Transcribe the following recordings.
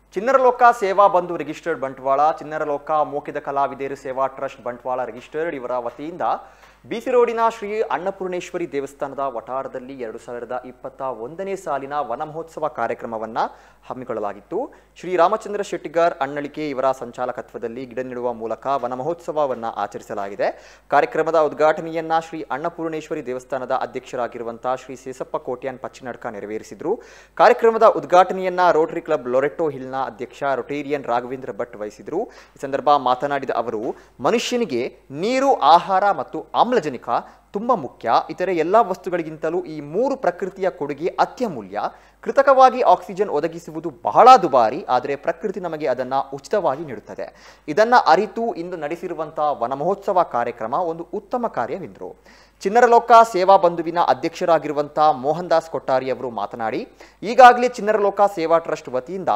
ಚಿನ್ನರಲೋಕ ಸೇವಾ ಬಂಧು ರಿಜಿಸ್ಟರ್ಡ್ ಬಂಟ್ವಾಳ, ಚಿನ್ನರಲೋಕ ಮೋಕಿದ ಕಲಾವಿದರು ಸೇವಾ ಟ್ರಸ್ಟ್ ಬಂಟ್ವಾಳ ರಿಜಿಸ್ಟರ್ಡ್ ಇವರ ವತಿಯಿಂದ ಬಿಸಿ ರೋಡಿನ ಶ್ರೀ ಅನ್ನಪೂರ್ಣೇಶ್ವರಿ ದೇವಸ್ಥಾನದ ವಠಾರದಲ್ಲಿ 2021ನೇ ಸಾಲಿನ ವನ ಮಹೋತ್ಸವ ಕಾರ್ಯಕ್ರಮವನ್ನು ಹಮ್ಮಿಕೊಳ್ಳಲಾಗಿತ್ತು. ಶ್ರೀ ರಾಮಚಂದ್ರ ಶೆಟ್ಟಿಗಾರ್ ಅಣ್ಣಳಿಕೆ ಇವರ ಸಂಚಾಲಕತ್ವದಲ್ಲಿ ಗಿಡ ನೆಡುವ ಮೂಲಕ ವನ ಮಹೋತ್ಸವವನ್ನು ಆಚರಿಸಲಾಗಿದೆ. ಕಾರ್ಯಕ್ರಮದ ಉದ್ಘಾಟನೆಯನ್ನ ಶ್ರೀ ಅನ್ನಪೂರ್ಣೇಶ್ವರಿ ದೇವಸ್ಥಾನದ ಅಧ್ಯಕ್ಷರಾಗಿರುವಂತಹ ಶ್ರೀ ಸೇಸಪ್ಪ ಕೋಟ್ಯಾನ್ ಪಚ್ಚಿನಡ್ಕ ನೆರವೇರಿಸಿದರು. ಕಾರ್ಯಕ್ರಮದ ಉದ್ಘಾಟನೆಯನ್ನ ರೋಟರಿ ಕ್ಲಬ್ ಲೊರೆಟೋ ಹಿಲ್ನ ಅಧ್ಯಕ್ಷ ರೊಟೇರಿಯನ್ ರಾಘವೇಂದ್ರ ಭಟ್ ವಹಿಸಿದರು. ಈ ಸಂದರ್ಭ ಮಾತನಾಡಿದ ಅವರು, ಮನುಷ್ಯನಿಗೆ ನೀರು, ಆಹಾರ ಮತ್ತು ಆಮ್ಲಜನಕ ತುಂಬಾ ಮುಖ್ಯ. ಇತರೆ ಎಲ್ಲ ವಸ್ತುಗಳಿಗಿಂತಲೂ ಈ ಮೂರು ಪ್ರಕೃತಿಯ ಕೊಡುಗೆ ಅತ್ಯಮೂಲ್ಯ. ಕೃತಕವಾಗಿ ಆಕ್ಸಿಜನ್ ಒದಗಿಸುವುದು ಬಹಳ ದುಬಾರಿ, ಆದರೆ ಪ್ರಕೃತಿ ನಮಗೆ ಅದನ್ನು ಉಚಿತವಾಗಿ ನೀಡುತ್ತದೆ. ಇದನ್ನು ಅರಿತು ಇಂದು ನಡೆಸಿರುವಂತಹ ವನ ಮಹೋತ್ಸವ ಕಾರ್ಯಕ್ರಮ ಒಂದು ಉತ್ತಮ ಕಾರ್ಯವೆಂದರು. ಚಿನ್ನರಲೋಕ ಸೇವಾ ಬಂಧುವಿನ ಅಧ್ಯಕ್ಷರಾಗಿರುವಂತಹ ಮೋಹನ್ ದಾಸ್ ಕೊಟ್ಟಾರಿ ಅವರು ಮಾತನಾಡಿ, ಈಗಾಗಲೇ ಚಿನ್ನರಲೋಕ ಸೇವಾ ಟ್ರಸ್ಟ್ ವತಿಯಿಂದ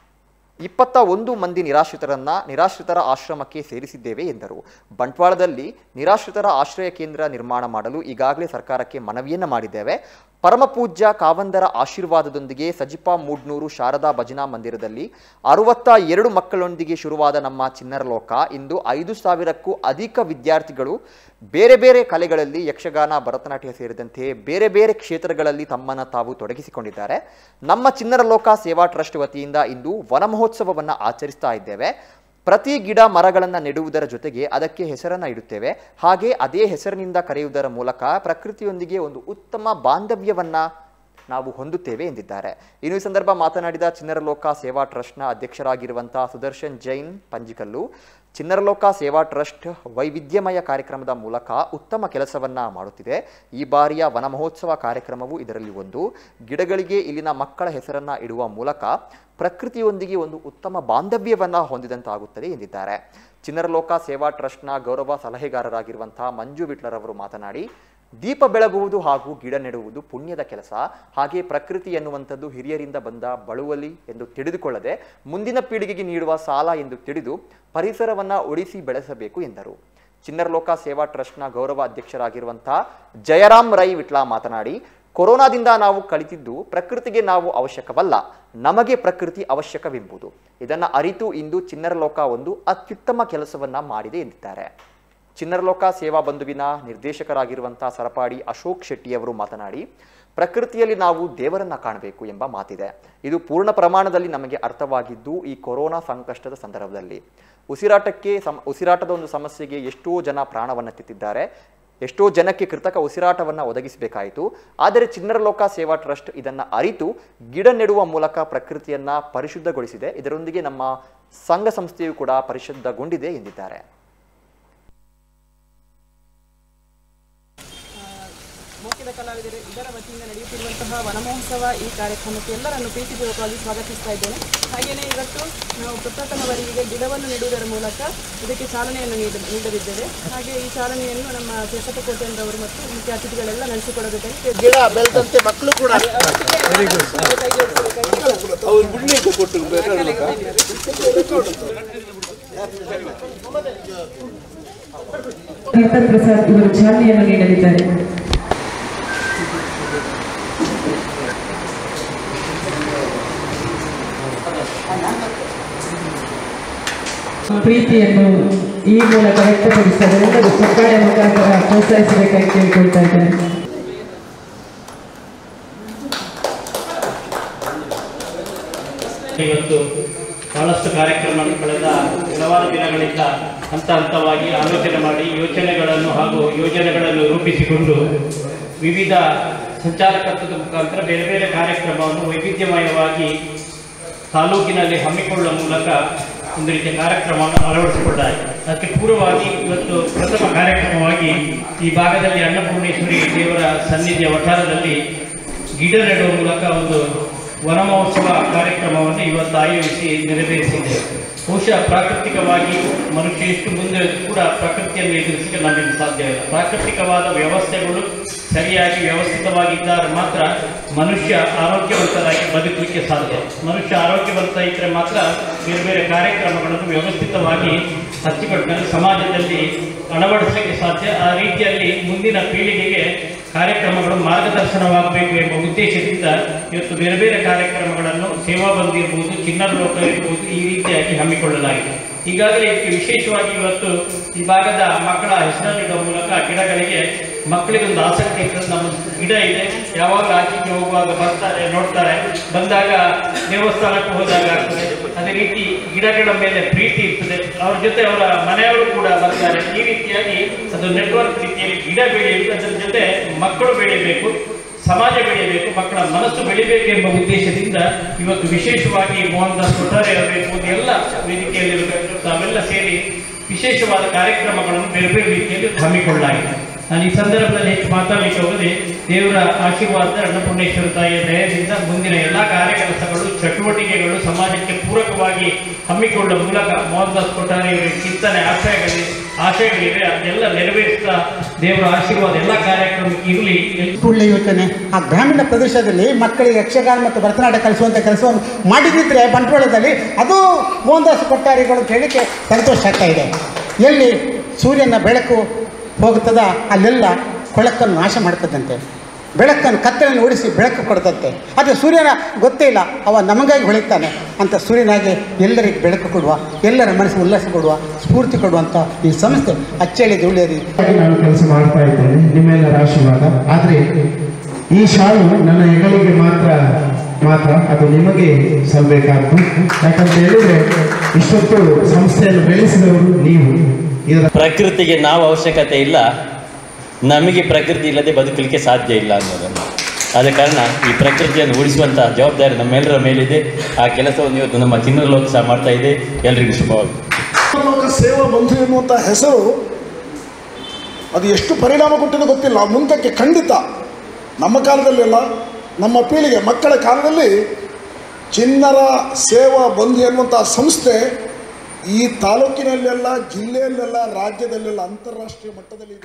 21 ಮಂದಿ ನಿರಾಶ್ರಿತರ ಆಶ್ರಮಕ್ಕೆ ಸೇರಿಸಿದ್ದೇವೆ ಎಂದರು. ಬಂಟ್ವಾಳದಲ್ಲಿ ನಿರಾಶ್ರಿತರ ಆಶ್ರಯ ಕೇಂದ್ರ ನಿರ್ಮಾಣ ಮಾಡಲು ಈಗಾಗಲೇ ಸರ್ಕಾರಕ್ಕೆ ಮನವಿಯನ್ನು ಮಾಡಿದ್ದೇವೆ. ಪರಮಪೂಜ್ಯ ಕಾವಂದರ ಆಶೀರ್ವಾದದೊಂದಿಗೆ ಸಜಿಪಾ ಮೂಡ್ನೂರು ಶಾರದಾ ಭಜನಾ ಮಂದಿರದಲ್ಲಿ 62 ಮಕ್ಕಳೊಂದಿಗೆ ಶುರುವಾದ ನಮ್ಮ ಚಿನ್ನರಲೋಕ ಇಂದು 5,000ಕ್ಕೂ ಅಧಿಕ ವಿದ್ಯಾರ್ಥಿಗಳು ಬೇರೆ ಬೇರೆ ಕಲೆಗಳಲ್ಲಿ ಯಕ್ಷಗಾನ, ಭರತನಾಟ್ಯ ಸೇರಿದಂತೆ ಬೇರೆ ಬೇರೆ ಕ್ಷೇತ್ರಗಳಲ್ಲಿ ತಮ್ಮನ್ನು ತಾವು ತೊಡಗಿಸಿಕೊಂಡಿದ್ದಾರೆ. ನಮ್ಮ ಚಿನ್ನರಲೋಕ ಸೇವಾ ಟ್ರಸ್ಟ್ ವತಿಯಿಂದ ಇಂದು ವನ ಮಹೋತ್ಸವವನ್ನು ಆಚರಿಸ್ತಾ ಇದ್ದೇವೆ. ಪ್ರತಿ ಗಿಡ ಮರಗಳನ್ನು ನೆಡುವುದರ ಜೊತೆಗೆ ಅದಕ್ಕೆ ಹೆಸರನ್ನು ಇಡುತ್ತೇವೆ. ಹಾಗೆ ಅದೇ ಹೆಸರಿನಿಂದ ಕರೆಯುವುದರ ಮೂಲಕ ಪ್ರಕೃತಿಯೊಂದಿಗೆ ಒಂದು ಉತ್ತಮ ಬಾಂಧವ್ಯವನ್ನು ನಾವು ಹೊಂದುತ್ತೇವೆ ಎಂದಿದ್ದಾರೆ. ಇನ್ನು ಈ ಸಂದರ್ಭ ಮಾತನಾಡಿದ ಚಿನ್ನರಲೋಕ ಸೇವಾ ಟ್ರಸ್ಟ್ನ ಅಧ್ಯಕ್ಷರಾಗಿರುವಂತಹ ಸುದರ್ಶನ್ ಜೈನ್ ಪಂಜಿಕಲ್ಲು, ಚಿನ್ನರಲೋಕ ಸೇವಾ ಟ್ರಸ್ಟ್ ವೈವಿಧ್ಯಮಯ ಕಾರ್ಯಕ್ರಮದ ಮೂಲಕ ಉತ್ತಮ ಕೆಲಸವನ್ನ ಮಾಡುತ್ತಿದೆ. ಈ ಬಾರಿಯ ವನ ಮಹೋತ್ಸವ ಕಾರ್ಯಕ್ರಮವು ಇದರಲ್ಲಿ ಒಂದು. ಗಿಡಗಳಿಗೆ ಇಲ್ಲಿನ ಮಕ್ಕಳ ಹೆಸರನ್ನ ಇಡುವ ಮೂಲಕ ಪ್ರಕೃತಿಯೊಂದಿಗೆ ಒಂದು ಉತ್ತಮ ಬಾಂಧವ್ಯವನ್ನ ಹೊಂದಿದಂತಾಗುತ್ತದೆ ಎಂದಿದ್ದಾರೆ. ಚಿನ್ನರಲೋಕ ಸೇವಾ ಟ್ರಸ್ಟ್ನ ಗೌರವ ಸಲಹೆಗಾರರಾಗಿರುವಂತಹ ಮಂಜು ವಿಟ್ಲರವರು ಮಾತನಾಡಿ, ದೀಪ ಬೆಳಗುವುದು ಹಾಗೂ ಗಿಡ ನೆಡುವುದು ಪುಣ್ಯದ ಕೆಲಸ. ಹಾಗೆ ಪ್ರಕೃತಿ ಎನ್ನುವಂಥದ್ದು ಹಿರಿಯರಿಂದ ಬಂದ ಬಳುವಳಿ ಎಂದು ತಿಳಿದುಕೊಳ್ಳದೆ ಮುಂದಿನ ಪೀಳಿಗೆಗೆ ನೀಡುವ ಸಾಲ ಎಂದು ತಿಳಿದು ಪರಿಸರವನ್ನು ಉಳಿಸಿ ಬೆಳೆಸಬೇಕು ಎಂದರು. ಚಿನ್ನರಲೋಕ ಸೇವಾ ಟ್ರಸ್ಟ್ನ ಗೌರವ ಅಧ್ಯಕ್ಷರಾಗಿರುವಂತಹ ಜಯರಾಮ್ ರೈ ವಿಟ್ಲ ಮಾತನಾಡಿ, ಕೊರೋನಾದಿಂದ ನಾವು ಕಲಿತಿದ್ದು ಪ್ರಕೃತಿಗೆ ನಾವು ಅವಶ್ಯಕವಲ್ಲ, ನಮಗೆ ಪ್ರಕೃತಿ ಅವಶ್ಯಕವೆಂಬುದು. ಇದನ್ನು ಅರಿತು ಇಂದು ಚಿನ್ನರಲೋಕ ಒಂದು ಅತ್ಯುತ್ತಮ ಕೆಲಸವನ್ನ ಮಾಡಿದೆ ಎಂದಿದ್ದಾರೆ. ಚಿನ್ನರಲೋಕ ಸೇವಾ ಬಂಧುವಿನ ನಿರ್ದೇಶಕರಾಗಿರುವಂತಹ ಸರಪಾಡಿ ಅಶೋಕ್ ಶೆಟ್ಟಿಯವರು ಮಾತನಾಡಿ, ಪ್ರಕೃತಿಯಲ್ಲಿ ನಾವು ದೇವರನ್ನ ಕಾಣಬೇಕು ಎಂಬ ಮಾತಿದೆ. ಇದು ಪೂರ್ಣ ಪ್ರಮಾಣದಲ್ಲಿ ನಮಗೆ ಅರ್ಥವಾಗಿದ್ದು ಈ ಕೊರೋನಾ ಸಂಕಷ್ಟದ ಸಂದರ್ಭದಲ್ಲಿ ಉಸಿರಾಟದ ಒಂದು ಸಮಸ್ಯೆಗೆ ಎಷ್ಟೋ ಜನ ಪ್ರಾಣವನ್ನು ತೆತ್ತಿದ್ದಾರೆ. ಎಷ್ಟೋ ಜನಕ್ಕೆ ಕೃತಕ ಉಸಿರಾಟವನ್ನು ಒದಗಿಸಬೇಕಾಯಿತು. ಆದರೆ ಚಿನ್ನರಲೋಕ ಸೇವಾ ಟ್ರಸ್ಟ್ ಇದನ್ನು ಅರಿತು ಗಿಡ ನೆಡುವ ಮೂಲಕ ಪ್ರಕೃತಿಯನ್ನ ಪರಿಶುದ್ಧಗೊಳಿಸಿದೆ. ಇದರೊಂದಿಗೆ ನಮ್ಮ ಸಂಘ ಸಂಸ್ಥೆಯು ಕೂಡ ಪರಿಶುದ್ಧಗೊಂಡಿದೆ ಎಂದಿದ್ದಾರೆ. ಮೋಕಿದ ಕಲಾವಿದರು ಇದರ ವತಿಯಿಂದ ನಡೆಯುತ್ತಿರುವಂತಹ ವನ ಮಹೋತ್ಸವ ಈ ಕಾರ್ಯಕ್ರಮಕ್ಕೆ ಎಲ್ಲರನ್ನು ಪ್ರೀತಿಪೂರ್ವಕವಾಗಿ ಸ್ವಾಗತಿಸ್ತಾ ಇದ್ದೇನೆ. ಹಾಗೆಯೇ ಇವತ್ತು ನಾವು ಪ್ರಪ್ರಥಮ ಬಾರಿಗೆ ಗಿಡವನ್ನು ನೆಡುವುದರ ಮೂಲಕ ಇದಕ್ಕೆ ಚಾಲನೆಯನ್ನು ನೀಡಲಿದ್ದೇವೆ. ಹಾಗೆ ಈ ಚಾಲನೆಯನ್ನು ನಮ್ಮ ಸೇಸಪ್ಪ ಕೋಟೆಯವರು ಮತ್ತು ಮುಖ್ಯ ಅತಿಥಿಗಳೆಲ್ಲ ನಡೆಸಿಕೊಡಬೇಕಾಗಿ ಗಿಡ ಬೆಳೆದಂತೆ ಮಕ್ಕಳು ಕೂಡ ಪ್ರಸಾದ್ ಇವರು ಚಾಲನೆಯನ್ನು ನೀಡಲಿದ್ದಾರೆ. ಪ್ರೀತಿಯನ್ನು ಈ ಮೂಲಕ ವ್ಯಕ್ತಪಡಿಸಿದರೆ ಎಲ್ಲರೂ ಸರ್ಕಾರಿ ಮುಖಾಂತರ ಪ್ರೋತ್ಸಾಹಿಸಬೇಕಾಗಿ ಕೇಳಿಕೊಳ್ತಾ ಇದ್ದಾರೆ. ಇವತ್ತು ಬಹಳಷ್ಟು ಕಾರ್ಯಕ್ರಮಗಳು ಕಳೆದ ಹಲವಾರು ದಿನಗಳಿಂದ ಹಂತ ಹಂತವಾಗಿ ಆಲೋಚನೆ ಮಾಡಿ ಯೋಜನೆಗಳನ್ನು ರೂಪಿಸಿಕೊಂಡು ವಿವಿಧ ಸಂಚಾಲಕತ್ವದ ಮುಖಾಂತರ ಬೇರೆ ಬೇರೆ ಕಾರ್ಯಕ್ರಮವನ್ನು ವೈವಿಧ್ಯಮಯವಾಗಿ ತಾಲೂಕಿನಲ್ಲಿ ಹಮ್ಮಿಕೊಳ್ಳುವ ಮೂಲಕ ಒಂದು ರೀತಿಯ ಕಾರ್ಯಕ್ರಮವನ್ನು ಅಳವಡಿಸಿಕೊಳ್ಳಲಾಗಿದೆ. ಅದಕ್ಕೆ ಪೂರ್ವವಾಗಿ ಇವತ್ತು ಪ್ರಥಮ ಕಾರ್ಯಕ್ರಮವಾಗಿ ಈ ಭಾಗದಲ್ಲಿ ಅನ್ನಪೂರ್ಣೇಶ್ವರಿ ದೇವರ ಸನ್ನಿಧಿಯ ವಠಾರದಲ್ಲಿ ಗಿಡ ನೆಡುವ ಮೂಲಕ ಒಂದು ವನ ಮಹೋತ್ಸವ ಕಾರ್ಯಕ್ರಮವನ್ನು ಇವತ್ತು ಆಯೋಜಿಸಿ ನೆರವೇರಿಸಿದ್ದೇವೆ. ಬಹುಶಃ ಪ್ರಾಕೃತಿಕವಾಗಿ ಮನುಷ್ಯ ಎಷ್ಟು ಮುಂದೆ ಕೂಡ ಪ್ರಕೃತಿಯನ್ನು ಎದುರಿಸಲಿಕ್ಕೆ ನಮಗೆ ಸಾಧ್ಯ ಇಲ್ಲ. ಪ್ರಾಕೃತಿಕವಾದ ವ್ಯವಸ್ಥೆಗಳು ಸರಿಯಾಗಿ ವ್ಯವಸ್ಥಿತವಾಗಿದ್ದರೆ ಮಾತ್ರ ಮನುಷ್ಯ ಆರೋಗ್ಯವಂತರಾಗಿ ಬದುಕಲಿಕ್ಕೆ ಸಾಧ್ಯ. ಮನುಷ್ಯ ಆರೋಗ್ಯವಂತ ಇದ್ದರೆ ಮಾತ್ರ ಬೇರೆ ಬೇರೆ ಕಾರ್ಯಕ್ರಮಗಳನ್ನು ವ್ಯವಸ್ಥಿತವಾಗಿ ಹಚ್ಚಿಕೊಟ್ಟರೆ ಸಮಾಜದಲ್ಲಿ ಅಳವಡಿಸಲಿಕ್ಕೆ ಸಾಧ್ಯ. ಆ ರೀತಿಯಲ್ಲಿ ಮುಂದಿನ ಪೀಳಿಗೆಗೆ ಕಾರ್ಯಕ್ರಮಗಳು ಮಾರ್ಗದರ್ಶನವಾಗಬೇಕು ಎಂಬ ಉದ್ದೇಶದಿಂದ ಇವತ್ತು ಬೇರೆ ಬೇರೆ ಕಾರ್ಯಕ್ರಮಗಳನ್ನು ಸೇವಾ ಬಂದ್ ಇರ್ಬೋದು, ಚಿನ್ನರ ಲೋಕ ಇರ್ಬೋದು, ಈ ರೀತಿಯಾಗಿ ಹಮ್ಮಿಕೊಳ್ಳಲಾಗಿದೆ. ಈಗಾಗಲೇ ಇದಕ್ಕೆ ವಿಶೇಷವಾಗಿ ಇವತ್ತು ಈ ಭಾಗದ ಮಕ್ಕಳ ಹೆಸರನ್ನಿಡುವ ಮೂಲಕ ಗಿಡಗಳಿಗೆ ಮಕ್ಕಳಿಗೊಂದು ಆಸಕ್ತಿ ಇರ್ತದೆ. ನಮ್ಮ ಗಿಡ ಇದೆ, ಯಾವಾಗ ಆಚೆಗೆ ಹೋಗುವಾಗ ಬರ್ತಾರೆ, ನೋಡ್ತಾರೆ, ಬಂದಾಗ ದೇವಸ್ಥಾನಕ್ಕೆ ಹೋದಾಗ ಆಗ್ತದೆ. ಅದೇ ರೀತಿ ಗಿಡಗಳ ಮೇಲೆ ಪ್ರೀತಿ ಇರ್ತದೆ, ಅವ್ರ ಜೊತೆ ಅವರ ಮನೆಯವರು ಕೂಡ ಬರ್ತಾರೆ. ಈ ರೀತಿಯಾಗಿ ಅದು ನೆಟ್ವರ್ಕ್ ರೀತಿಯಲ್ಲಿ ಗಿಡ ಬೆಳೆಯುವುದು, ಅದರ ಜೊತೆ ಮಕ್ಕಳು ಬೆಳೆಯಬೇಕು, ಸಮಾಜ ಬೆಳೆಯಬೇಕು, ಮಕ್ಕಳ ಮನಸ್ಸು ಬೆಳಿಬೇಕು ಎಂಬ ಉದ್ದೇಶದಿಂದ ಇವತ್ತು ವಿಶೇಷವಾಗಿ ಮೋಹನ್ ದಾಸ್ ಕೊಠಾರಿ ಅವರಿರ್ಬೋದು, ಎಲ್ಲ ವೇದಿಕೆಯಲ್ಲಿರಬೇಕು, ತಾವೆಲ್ಲ ಸೇರಿ ವಿಶೇಷವಾದ ಕಾರ್ಯಕ್ರಮಗಳನ್ನು ಬೇರೆ ಬೇರೆ ರೀತಿಯಲ್ಲಿ ಹಮ್ಮಿಕೊಳ್ಳಲಾಗಿದೆ. ನಾನು ಈ ಸಂದರ್ಭದಲ್ಲಿ ಹೆಚ್ಚು ಮಾತಾಡಲಿಕ್ಕೆ ಹೋಗದೆ ದೇವರ ಆಶೀರ್ವಾದ ಅನ್ನಪೂರ್ಣೇಶ್ವರ ತಾಯಿಯ ದಯದಿಂದ ಮುಂದಿನ ಎಲ್ಲ ಕಾರ್ಯಕೆಲಸಗಳು, ಚಟುವಟಿಕೆಗಳು ಸಮಾಜಕ್ಕೆ ಪೂರಕವಾಗಿ ಹಮ್ಮಿಕೊಳ್ಳುವ ಮೂಲಕ ಮೋಹನ್ ದಾಸ್ ಕೊಠಾರಿ ಅವರ ಚಿಂತನೆ ಆಶಯಗಳಿವೆ, ಅದೆಲ್ಲ ನೆರವೇರಿಸ್ತಾ ದೇವರ ಆಶೀರ್ವಾದ ಎಲ್ಲ ಕಾರ್ಯಕ್ರಮಕ್ಕೆ ಇರಲಿ. ಒಳ್ಳೆಯ ಯೋಚನೆ. ಆ ಗ್ರಾಮೀಣ ಪ್ರದೇಶದಲ್ಲಿ ಮಕ್ಕಳಿಗೆ ಯಕ್ಷಗಾನ ಮತ್ತು ಭರತನಾಟ್ಯ ಕಲಿಸುವಂಥ ಕೆಲಸವನ್ನು ಮಾಡಿದ್ದಿದ್ರೆ ಬಂಟ್ವಾಳದಲ್ಲಿ ಅದು ಮೋಹನ್ ದಾಸ್ ಕೊಠಾರಿಗಳು ಕೇಳಲಿಕ್ಕೆ ಸಂತೋಷ ಆಗ್ತಾ ಇದೆ. ಎಲ್ಲಿ ಸೂರ್ಯನ ಬೆಳಕು ಹೋಗ್ತದ ಅಲ್ಲೆಲ್ಲ ಕೊಳಕನ್ನು ನಾಶ ಮಾಡ್ತದಂತೆ, ಬೆಳಕನ್ನು ಕತ್ತಲನ್ನು ಓಡಿಸಿ ಬೆಳಕು ಕೊಡ್ತಂತೆ. ಆದರೆ ಸೂರ್ಯನ ಗೊತ್ತೇ ಇಲ್ಲ, ಅವ ನಮಗಾಗಿ ಹೊಳಿತಾನೆ ಅಂತ ಸೂರ್ಯನಾಗಿ ಎಲ್ಲರಿಗೆ ಬೆಳಕು ಕೊಡುವ, ಎಲ್ಲರ ಮನಸ್ಸು ಉಲ್ಲಾಸ ಕೊಡುವ, ಸ್ಫೂರ್ತಿ ಕೊಡುವಂಥ ಈ ಸಂಸ್ಥೆ ಅಚ್ಚಳಿ ಧೂಳಿಯರಿ ನಾನು ಕೆಲಸ ಮಾಡ್ತಾ ಇದ್ದೇನೆ, ನಿಮ್ಮೆಲ್ಲರ ಆಶೀರ್ವಾದ. ಆದರೆ ಈ ಶಾಲು ನನ್ನ ಹೆಗಲಿಗೆ ಮಾತ್ರ ಅದು ನಿಮಗೆ ಸಲ್ಲಬೇಕಾದ್ದು. ಯಾಕಂತ ಹೇಳಿದ್ರೆ ಇಷ್ಟೊತ್ತು ಸಂಸ್ಥೆಯನ್ನು ಬೆಳೆಸಿದವರು ನೀವು. ಪ್ರಕೃತಿಗೆ ನಾವು ಅವಶ್ಯಕತೆ ಇಲ್ಲ, ನಮಗೆ ಪ್ರಕೃತಿ ಇಲ್ಲದೆ ಬದುಕಲಿಕ್ಕೆ ಸಾಧ್ಯ ಇಲ್ಲ ಅನ್ನೋದನ್ನು. ಆದ ಕಾರಣ ಈ ಪ್ರಕೃತಿಯನ್ನು ಉಳಿಸುವಂಥ ಜವಾಬ್ದಾರಿ ನಮ್ಮೆಲ್ಲರ ಮೇಲಿದೆ. ಆ ಕೆಲಸವನ್ನು ಇವತ್ತು ನಮ್ಮ ಚಿನ್ನರ ಲೋಕ ಸಹ ಮಾಡ್ತಾ ಇದೆ. ಎಲ್ಲರಿಗೂ ಶುಭವಾಗಲಿ. ಲೋಕ ಸೇವಾ ಬಂಧು ಎನ್ನುವಂಥ ಹೆಸರು ಅದು ಎಷ್ಟು ಪರಿಣಾಮ ಕೊಟ್ಟಿದೆ ಗೊತ್ತಿಲ್ಲ. ಮುಂದಕ್ಕೆ ಖಂಡಿತ ನಮ್ಮ ಕಾಲದಲ್ಲೆಲ್ಲ, ನಮ್ಮ ಪೀಳಿಗೆ ಮಕ್ಕಳ ಕಾಲದಲ್ಲಿ ಚಿನ್ನರ ಸೇವಾ ಬಂಧು ಎನ್ನುವಂಥ ಸಂಸ್ಥೆ ಈ ತಾಲೂಕಿನಲ್ಲೆಲ್ಲ, ಜಿಲ್ಲೆಯಲ್ಲೆಲ್ಲ, ರಾಜ್ಯದಲ್ಲೆಲ್ಲ, ಅಂತಾರಾಷ್ಟ್ರೀಯ ಮಟ್ಟದಲ್ಲಿ